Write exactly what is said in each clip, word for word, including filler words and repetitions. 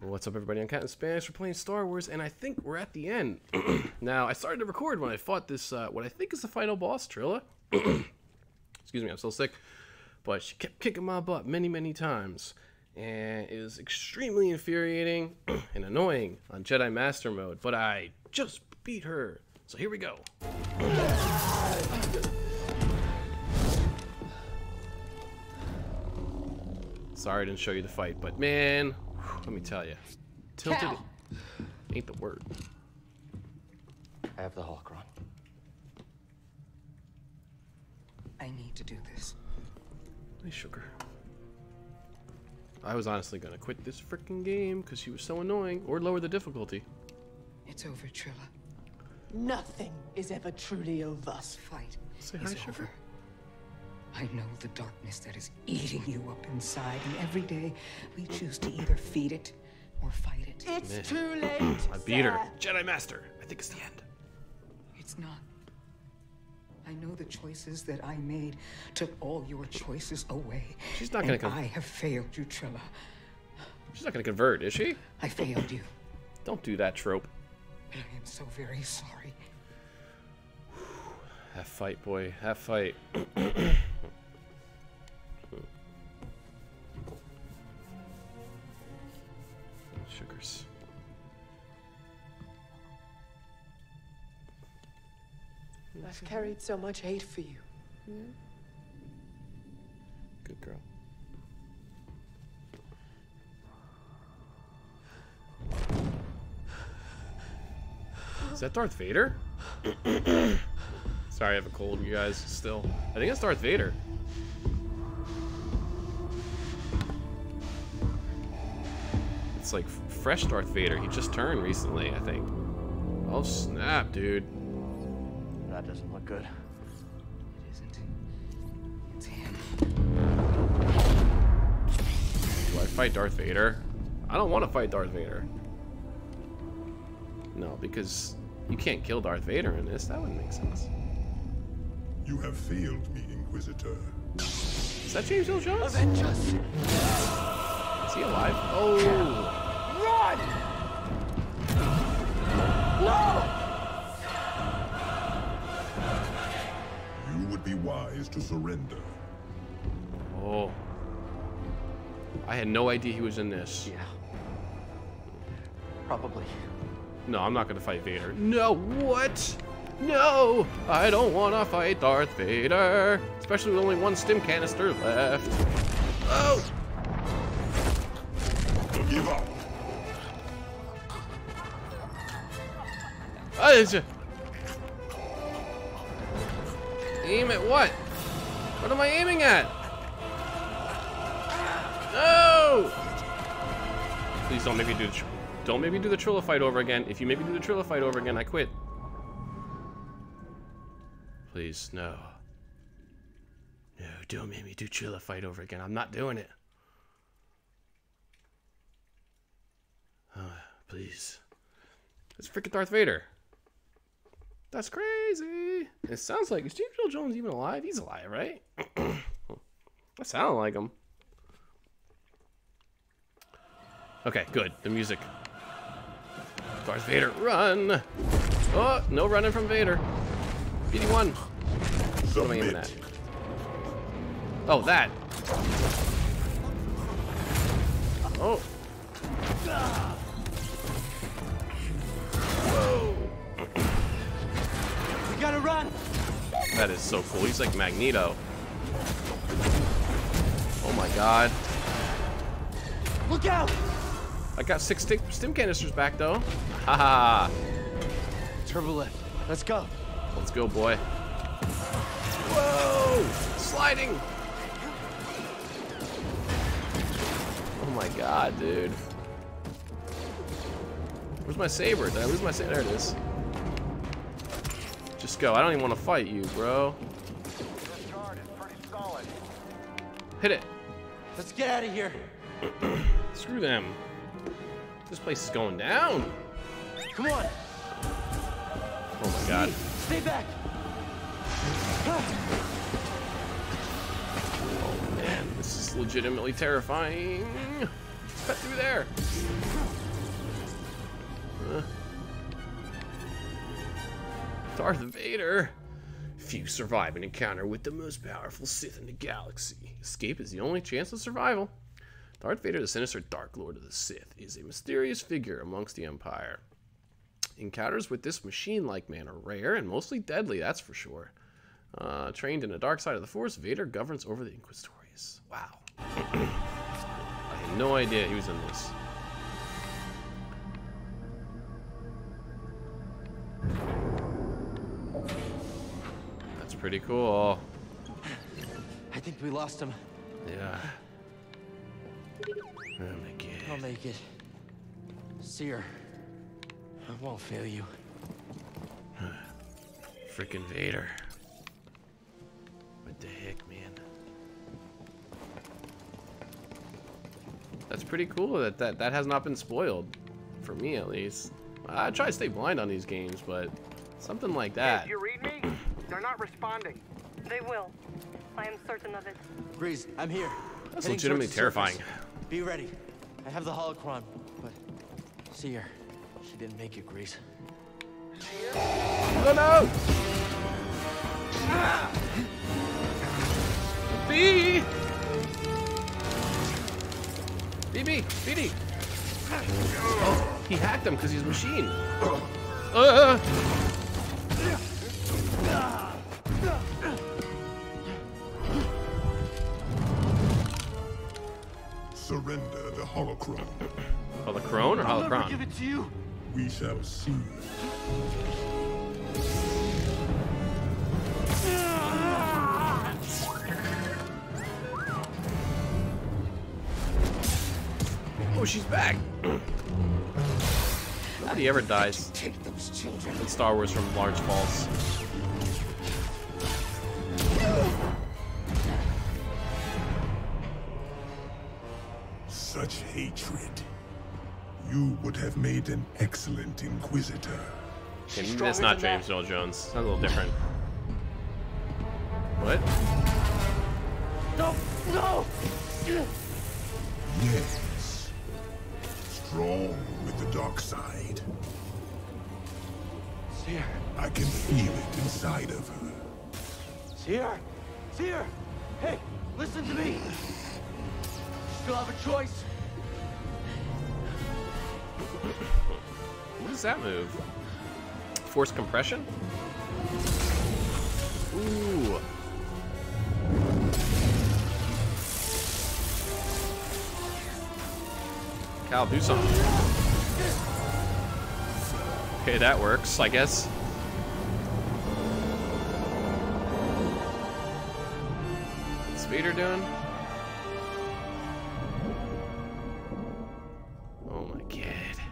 What's up, everybody? I'm Cat in Spanish. We're playing Star Wars, and I think we're at the end. Now, I started to record when I fought this, uh, what I think is the final boss, Trilla. Excuse me, I'm still sick. But she kept kicking my butt many, many times. And it was extremely infuriating and annoying on Jedi Master mode. But I just beat her. So here we go. Sorry I didn't show you the fight, but man, let me tell you, tilted Cal. ain't the word. I have the holocron. I need to do this. Nice sugar. I was honestly gonna quit this freaking game because she was so annoying, or lower the difficulty. It's over, Trilla. Nothing is ever truly over. This fight Say is hi, sugar. over. I know the darkness that is eating you up inside, and every day we choose to either feed it or fight it. It's Man. too late. I beat her. sir. Jedi Master. I think it's the end. It's not. I know the choices that I made took all your choices away. She's not gonna and come- I have failed you, Trilla. She's not gonna convert, is she? I failed you. Don't do that trope. But I am so very sorry. Have fight, boy. Have fight. Sugars. I've carried so much hate for you. Good girl. Is that Darth Vader? Sorry, I have a cold, you guys. Still, I think it's Darth Vader. It's like fresh Darth Vader. He just turned recently, I think. Oh snap, dude. That doesn't look good. It isn't. It's him. Do I fight Darth Vader? I don't want to fight Darth Vader. No, because you can't kill Darth Vader in this. That wouldn't make sense. You have failed me, Inquisitor. Is that James Earl Jones? Avenge us. Is he alive? Oh. Run! No! You would be wise to surrender. Oh. I had no idea he was in this. Yeah. Probably. No, I'm not gonna fight Vader. No, what? No! I don't wanna fight Darth Vader. Especially with only one stim canister left. Oh! Give up. Oh, it's a... Aim at what? What am I aiming at? No! Please don't make me do the... Tr don't make me do the Trilla fight over again. If you make me do the Trilla fight over again, I quit. Please, no. No, don't make me do Trilla fight over again. I'm not doing it. Oh, please. It's freaking Darth Vader. That's crazy. It sounds like, is James Earl Jones even alive? He's alive, right? That sounded like him. Okay, good. The music. Darth Vader, run! Oh, no running from Vader. B D one. What am I aiming at? Oh, that. Oh. Whoa. We gotta run! That is so cool. He's like Magneto. Oh my god. Look out! I got six sti stim canisters back though. Haha. Turbo lift. Let's go. Let's go, boy. Whoa! Sliding! Oh my god, dude. Where's my saber? Did I lose my saber? There it is. Just go. I don't even want to fight you, bro. This guard is pretty solid. Hit it. Let's get out of here. Screw them. This place is going down. Come on. Oh my god. Stay back. Oh man, this is legitimately terrifying. Cut through there. Darth Vader. Few survive an encounter with the most powerful Sith in the galaxy. Escape is the only chance of survival. Darth Vader, the sinister Dark Lord of the Sith, is a mysterious figure amongst the Empire. Encounters with this machine-like man are rare and mostly deadly, that's for sure. Uh, trained in the dark side of the Force, Vader governs over the Inquisitors. Wow. I had no idea he was in this. That's pretty cool. I think we lost him. Yeah. Oh my god. I'll make it. Seer, I won't fail you. Frickin' Vader. What the heck, man? That's pretty cool that that, that has not been spoiled. For me, at least. I try to stay blind on these games, but something like that. Did you read me? They're not responding. They will. I am certain of it. Breeze, I'm here. That's Heading legitimately towards the terrifying. surface. Be ready. I have the holocron, but Seer, she didn't make it, Grease. Oh no! Ah! B! B B! B D! Oh, he hacked him because he's a machine. Uh. Surrender the holocron. Holocron or I'll never holocron? give it to you. We shall see. Oh, she's back. Nobody ever dies Take those children. in Star Wars from Large Falls. Such hatred. You would have made an excellent Inquisitor. And stronger it's not than James Earl Jones. Sounds a little different. What? No, no. Yes. Strong with the dark side. Seer, I can feel it inside of her. Seer, Seer. Hey, listen to me. Still have a choice. What does that move? Force compression? Ooh. Cal, do something. Okay, that works, I guess. What's Vader doing? Oh my god.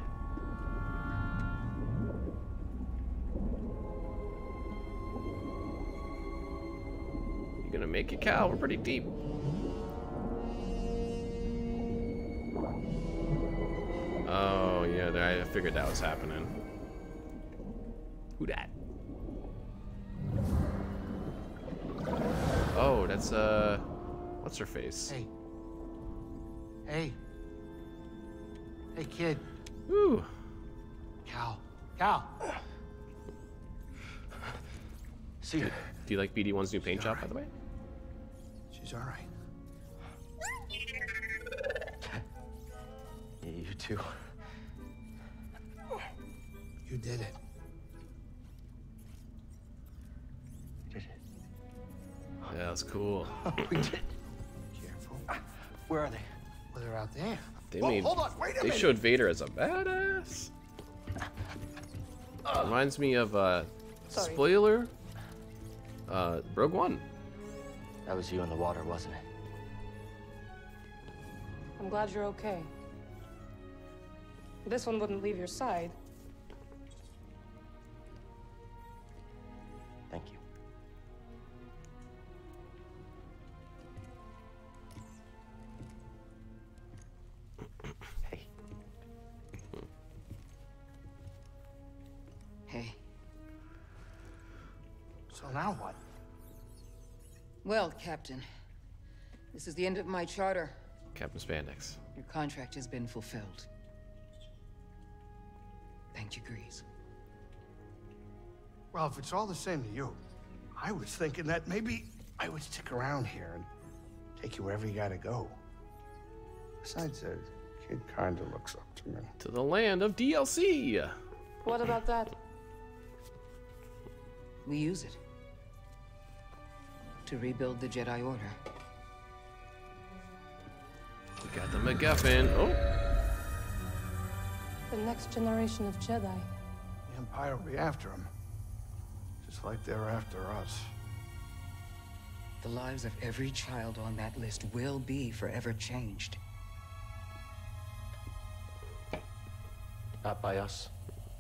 You gonna make it, Cal? We're pretty deep. Oh, yeah, I figured that was happening. Who dat? Oh, that's, uh... what's her face? Hey. Hey. Hey, kid. Ooh. Cal. Cal. Seer, Do you like B D one's new paint job, by the way? She's all right. yeah, you too. You did it. Did it? Yeah, that's cool. we did. Careful. Where are they? Well, they're out there. They Whoa, made, hold on, wait a they minute. showed Vader as a badass. Reminds me of, uh, Sorry. spoiler, uh, Rogue One. That was you in the water, wasn't it? I'm glad you're okay. This one wouldn't leave your side. Thank you. Hey. Hey. So now what? Well, Captain, this is the end of my charter. Captain Spandex. Your contract has been fulfilled. Thank you, Grease. Well, if it's all the same to you, I was thinking that maybe I would stick around here and take you wherever you gotta go. Besides, the kid kinda looks up to me. To the land of D L C. What about that? We use it to rebuild the Jedi Order. We got the MacGuffin. Oh. The next generation of Jedi. The Empire will be after him. Just like they're after us. The lives of every child on that list will be forever changed. Not by us.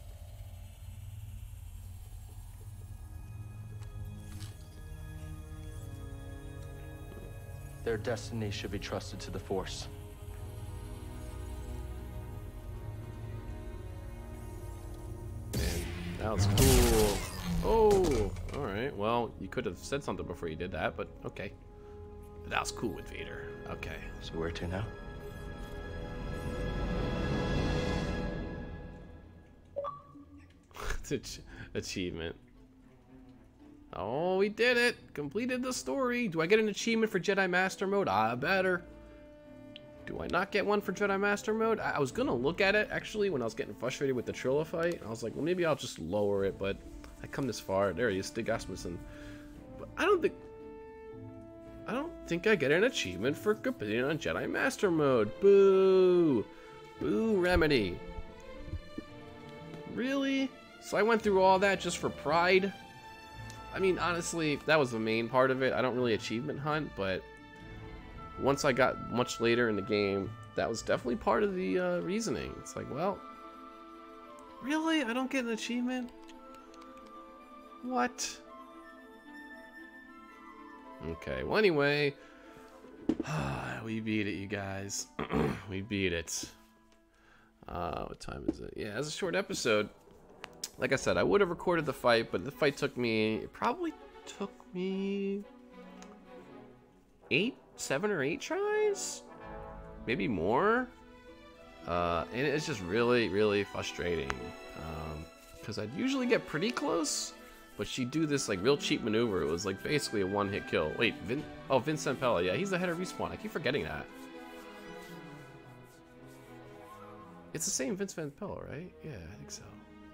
Their destiny should be trusted to the Force. Man, that was cool. Oh, all right. Well, you could have said something before you did that, but okay. But that was cool with Vader. Okay. So where to now? Ach- achievement. Oh, we did it! Completed the story. Do I get an achievement for Jedi Master Mode? I better. Do I not get one for Jedi Master Mode? I, I was gonna look at it actually when I was getting frustrated with the Trilla fight. I was like, well, maybe I'll just lower it, but I come this far. There he is, Stig Asmussen. But I don't think. I don't think I get an achievement for completing on Jedi Master Mode. Boo! Boo, Remedy. Really? So I went through all that just for pride? I mean, honestly, that was the main part of it. I don't really achievement hunt, but once I got much later in the game, that was definitely part of the uh, reasoning. It's like, well, really? I don't get an achievement? What? Okay, well, anyway, we beat it, you guys. We beat it. Uh, what time is it? Yeah, it's a short episode. Like I said, I would have recorded the fight, but the fight took me, it probably took me eight, seven or eight tries? Maybe more? Uh, and it's just really, really frustrating. Um, because I'd usually get pretty close, but she'd do this like real cheap maneuver. It was like basically a one-hit kill. Wait, Vin, oh, Vincent Pella. Yeah, he's the head of Respawn. I keep forgetting that. It's the same Vince Van Pella, right? Yeah, I think so.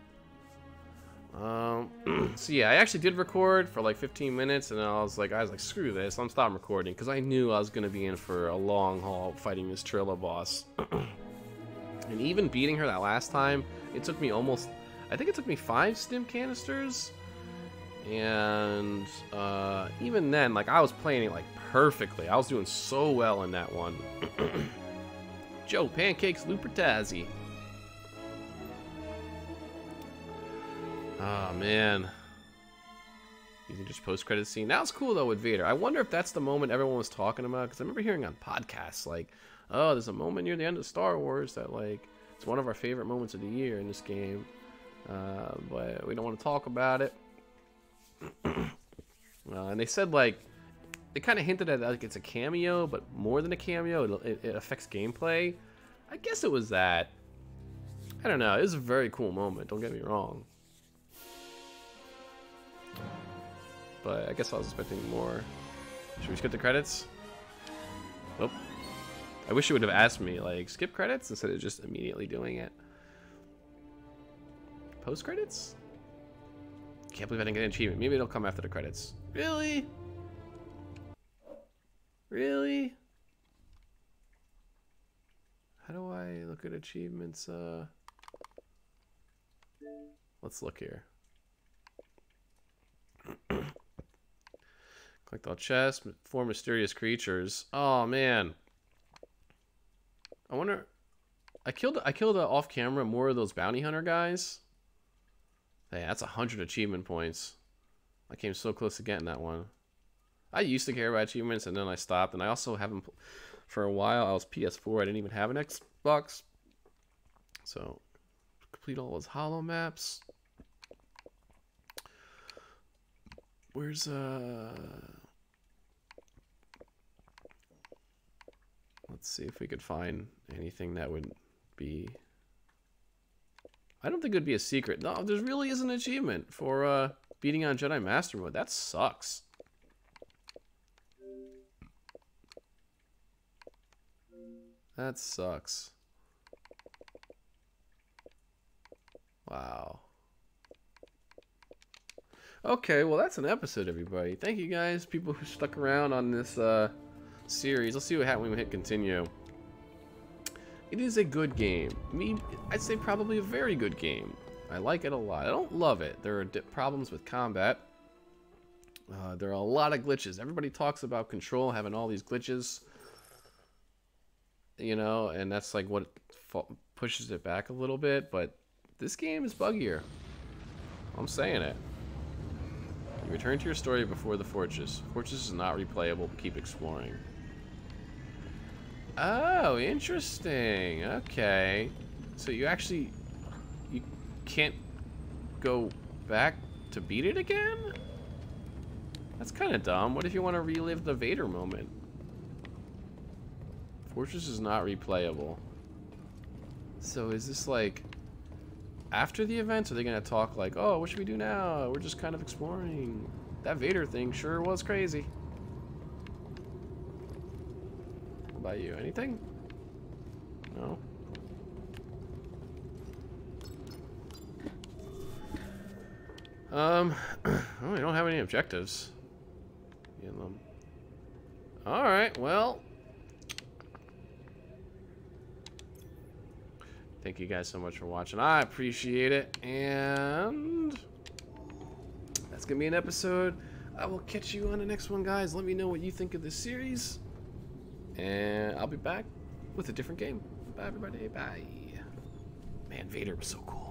Um, so yeah, I actually did record for like fifteen minutes, and I was like, I was like, screw this, I'm stopping recording, because I knew I was going to be in for a long haul fighting this Trilla boss. And even beating her that last time, it took me almost, I think it took me five stim canisters, and uh, even then, like, I was playing it like perfectly. I was doing so well in that one. Joe Pancakes Lupertazzi. Oh man. You think just post-credit scene? That was cool though with Vader. I wonder if that's the moment everyone was talking about, because I remember hearing on podcasts like, oh, there's a moment near the end of Star Wars that like it's one of our favorite moments of the year in this game, uh, but we don't want to talk about it. uh, and they said like they kind of hinted at like it's a cameo, but more than a cameo, it, it affects gameplay. I guess it was that. I don't know. It was a very cool moment. Don't get me wrong. But I guess I was expecting more. Should we skip the credits? Nope. I wish it would have asked me, like, skip credits instead of just immediately doing it. Post credits? Can't believe I didn't get an achievement. Maybe it'll come after the credits. Really? Really? How do I look at achievements? Uh, let's look here. Collect all chests, four mysterious creatures. Oh man, I wonder. I killed. I killed uh, off camera more of those bounty hunter guys. Hey, that's a hundred achievement points. I came so close to getting that one. I used to care about achievements, and then I stopped. And I also haven't for a while. I was P S four. I didn't even have an Xbox. So complete all those hollow maps. Where's uh let's see if we could find anything that would be, I don't think it would be a secret. No, there really is an achievement for uh Beating on Jedi Master Mode. That sucks. That sucks. Wow. Okay, well that's an episode, everybody. Thank you guys, people who stuck around on this uh, series. Let's see what happens when we hit continue. It is a good game. Me, I'd say probably a very good game. I like it a lot. I don't love it. There are problems with combat. Uh, there are a lot of glitches. Everybody talks about Control having all these glitches. You know, and that's like what pushes it back a little bit. But this game is buggier. I'm saying it. You return to your story before the fortress. Fortress is not replayable, but keep exploring. Oh, interesting. Okay. So you actually... You can't go back to beat it again? That's kind of dumb. What if you want to relive the Vader moment? Fortress is not replayable. So is this like... After the events, are they going to talk like, oh, what should we do now? We're just kind of exploring. That Vader thing sure was crazy. What about you? Anything? No? Um, oh, we don't have any objectives. Alright, well... Thank you guys so much for watching. I appreciate it. And that's going to be an episode. I will catch you on the next one, guys. Let me know what you think of this series. And I'll be back with a different game. Bye, everybody. Bye. Man, Vader was so cool.